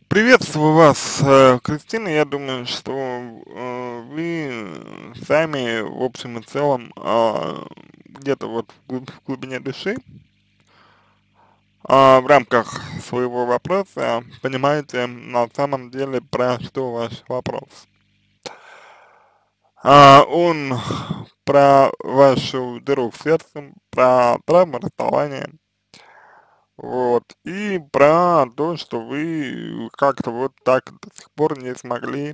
Приветствую вас, Кристина. Я думаю, что вы сами, в общем и целом, где-то вот в глубине души, в рамках своего вопроса, понимаете на самом деле, про что ваш вопрос. Он про вашу дыру в сердце, про травму расставания, вот, и про то, что вы как-то вот так до сих пор не смогли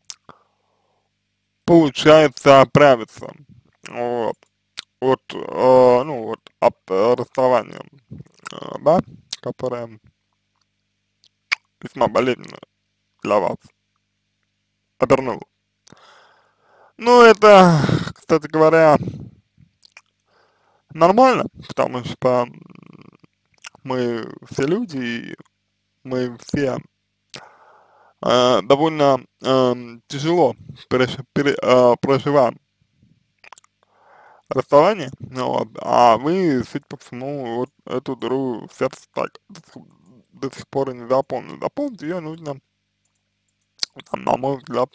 получается оправиться, вот, ну вот, от расставания, да, которое весьма болезненно для вас обернуло. Ну, это, кстати говоря, нормально, потому что мы все люди, и мы все довольно тяжело проживаем расставание, ну вот, а вы, судя по всему, вот эту дыру в сердце так до сих пор и не заполнили. Заполнить ее нужно, на мой взгляд,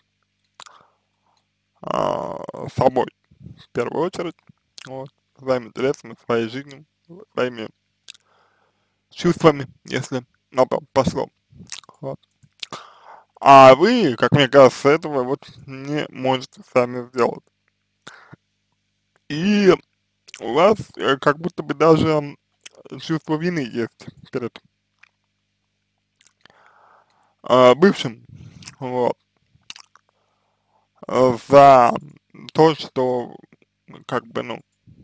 собой, в первую очередь, вот, своими интересами, своей жизнью, своими чувствами, если на то пошло, вот. А вы, как мне кажется, этого вот не можете сами сделать. И у вас как будто бы даже чувство вины есть перед бывшим, вот, за то, что как бы, ну,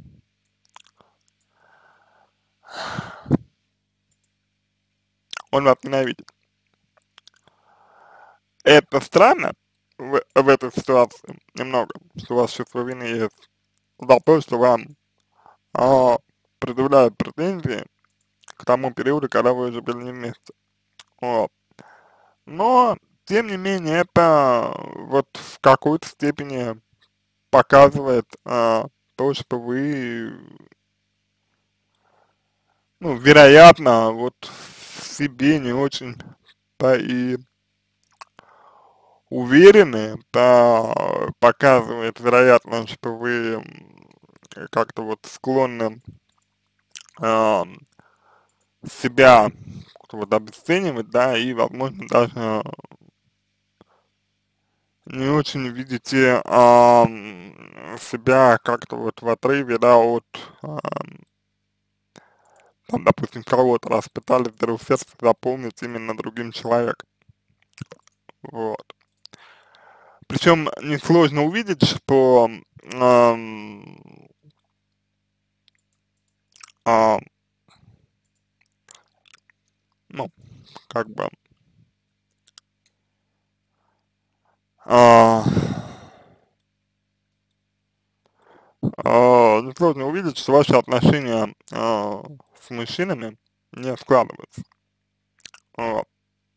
он вас ненавидит. Это странно в этой ситуации немного, что у вас чувство вины есть за то, что вам а, предъявляют претензии к тому периоду, когда вы уже были не вместе. Вот. Но, тем не менее, это вот в какой-то степени показывает то, что вы, ну, вероятно, вот в себе не очень и уверены, показывает, вероятно, что вы как-то вот склонны ам, себя вот обесценивать, да, и, возможно, даже не очень видите себя как-то вот в отрыве, да, от, там, допустим, кого-то, раз пытались дыру в сердце заполнить именно другим человеком, вот. Причем несложно увидеть по, ам, а, ну, как бы, а, несложно увидеть, что ваши отношения с мужчинами не складываются, вот.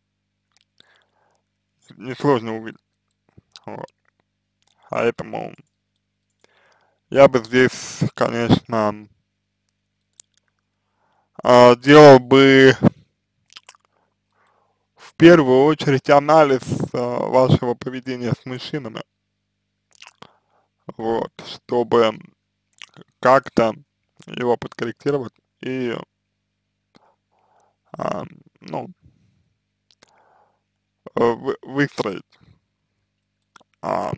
Несложно увидеть, вот. Поэтому я бы здесь, конечно, делал бы в первую очередь анализ вашего поведения с мужчинами, вот, чтобы как-то его подкорректировать и, а, ну, выстроить, а,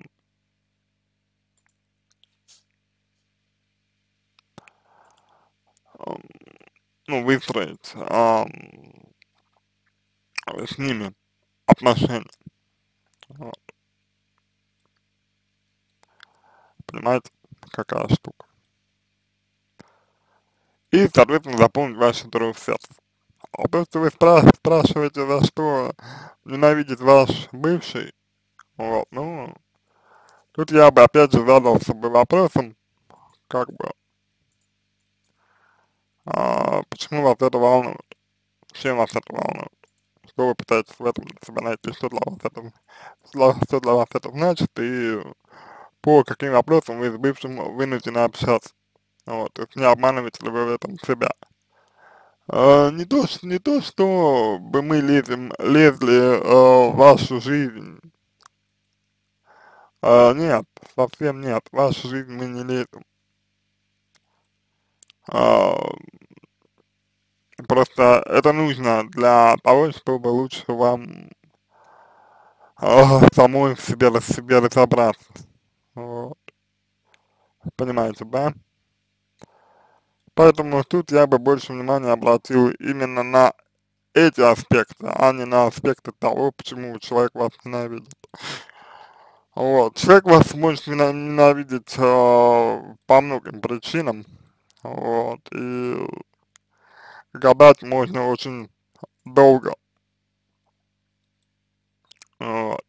ам, ну, выстроить с ними отношения, вот, понимаете, какая штука. И, соответственно, заполнить вашу дыру в сердце. А то, что вы спрашиваете, за что ненавидит ваш бывший, вот, ну, тут я бы опять же задался бы вопросом, как бы, почему вас это волнует, чем вас это волнует, что вы пытаетесь в этом для себя найти, что для вас это значит, и по каким вопросам вы с бывшим вынуждены общаться, вот, то есть не обманываете ли вы в этом себя, Не то, что бы мы лезли в вашу жизнь, нет, совсем нет, в вашу жизнь мы не лезем. А, Просто это нужно для того, чтобы лучше вам самой в себе разобраться. Вот. Понимаете, да? Поэтому тут я бы больше внимания обратил именно на эти аспекты, а не на аспекты того, почему человек вас ненавидит. Вот. Человек вас может ненавидеть по многим причинам, вот, и гадать можно очень долго, вот.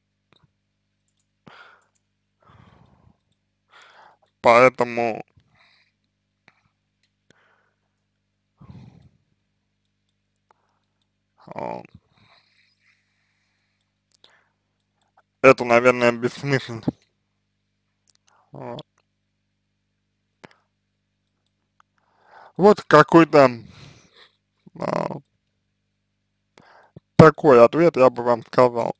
Поэтому э, это, наверное, бессмысленно. Вот, вот какой-то а, такой ответ я бы вам сказал.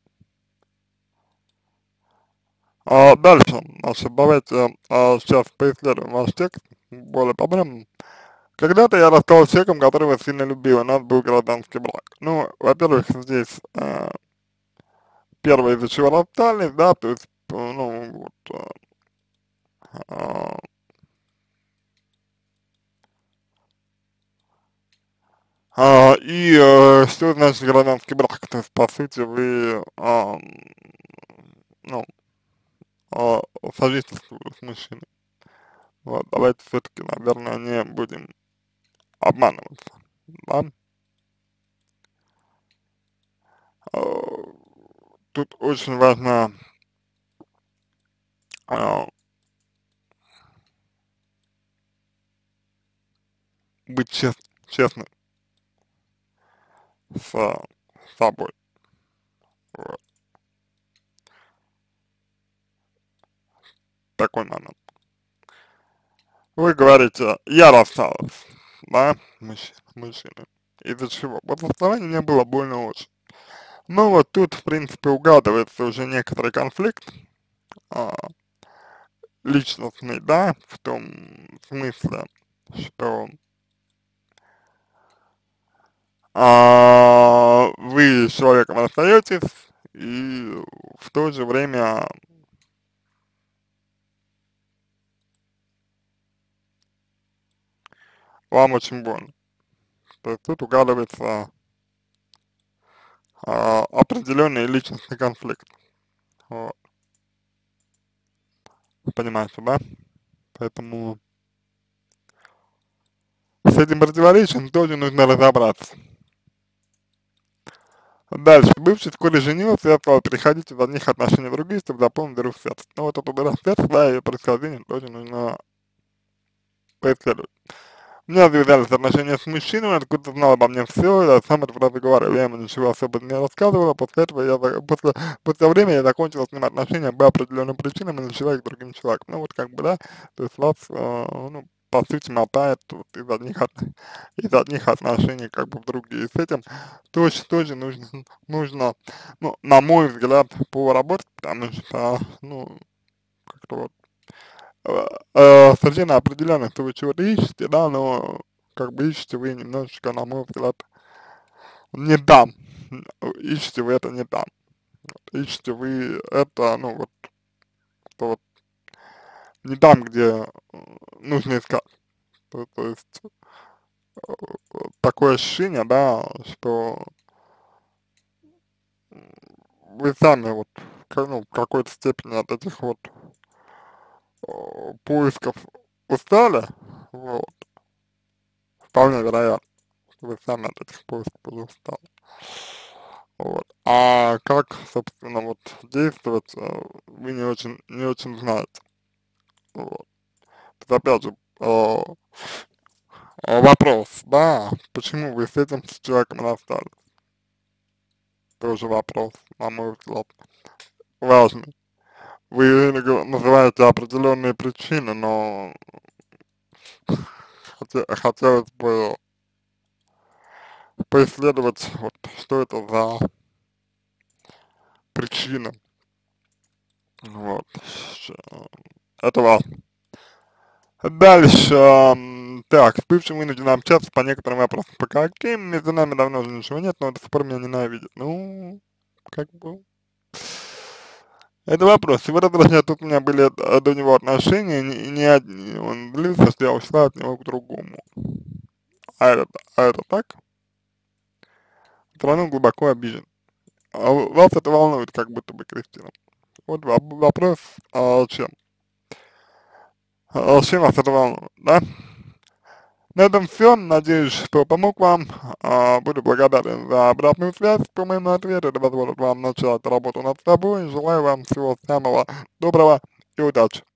Дальше, значит, давайте сейчас поисследуем ваш текст более подробно. Когда-то я рассталась с человеком, которого сильно любила, у нас был гражданский брак. Ну, во-первых, здесь первое, из-за чего расстались, да, то есть, ну, вот, а, что значит гражданский брак? То есть, по сути, вы, ну, сожительствовали с мужчиной. Вот, давайте все-таки, наверное, не будем обманываться, да? А, Тут очень важно а, быть честным с собой. Вот, такой момент. Вы говорите, я рассталась, да, мужчина. Из-за чего? Вот в основании мне было больно очень. Ну вот тут, в принципе, угадывается уже некоторый конфликт, а, личностный, да, в том смысле, что вы с человеком расстаетесь, и в то же время вам очень больно. То есть тут угадывается определенный личностный конфликт. Вот, понимаете, да? Поэтому с этим противоречием тоже нужно разобраться. Дальше. Бывший вскоре женился и стал переходить из одних отношений в другие, чтобы заполнить дыру в сердце. Ну вот эту дыру в сердце, да, ее происхождение тоже нужно поисследовать. У меня завязались отношения с мужчиной, он откуда-то знал обо мне все, я сам это правда говорил, я ему ничего особо не рассказывала, после этого после времени я закончила с ним отношения по определенным причинам и начала их с другим человеком. Ну вот как бы, да, то есть вас, ну, по сути, мотает вот из одних отношений как бы в другие. С этим тоже нужно, ну, на мой взгляд, поработать, потому что, ну, как-то вот совершенно определенно, что вы чего-то ищете, да, но как бы ищете вы немножечко, на мой взгляд, не там. Ищете вы это не там. Ищете вы это, ну вот, что вот не там, где нужно искать. То есть такое ощущение, да, что вы сами вот, ну, в какой-то степени от этих вот поисков устали, вот, вполне вероятно, что вы сами от этих поисков уже устали. Вот. А как, собственно, вот действовать, вы не очень знаете. Вот. Это опять же вопрос, да, почему вы с этим с человеком расстались? Тоже вопрос, на мой взгляд, важный. Вы называете определенные причины, но хотелось бы поисследовать, вот, что это за причина, вот, это важно. Дальше, так, с бывшим вынужден общаться по некоторым вопросам. По каким? Между нами давно уже ничего нет, но до сих пор меня ненавидит. Ну, как бы, это вопрос. Его разрушения тут у меня были до него отношения, не одни. Он длился, что я ушла от него к другому. А это так? Все равно глубоко обижен. А вас это волнует, как будто бы, Кристина. Вот вопрос, чем? Чем вас это волнует, да? На этом все. Надеюсь, что помог вам. Буду благодарен за обратную связь по моему ответу. Это позволит вам начать работу над собой. Желаю вам всего самого доброго и удачи.